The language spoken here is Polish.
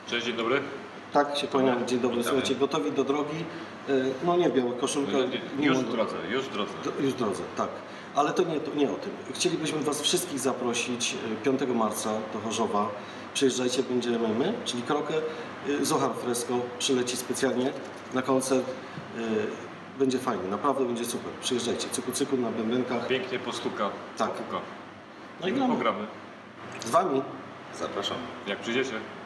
Cześć, dzień dobry. Tak, się kłaniam. Dzień dobry. Słuchajcie, gotowi do drogi. No nie biała koszulka. Już w drodze, już w drodze. Już w drodze, tak. Ale to nie o tym. Chcielibyśmy Was wszystkich zaprosić 5 marca do Chorzowa. Przyjeżdżajcie, będziemy my, czyli Krokę. Zohar Fresco przyleci specjalnie na koncert. Będzie fajnie, naprawdę będzie super. Przyjeżdżajcie. Cyku na bębenkach. Pięknie postuka. Tak. Popuka. No i pogramy. z Wami. Zapraszam. Jak przyjdziecie.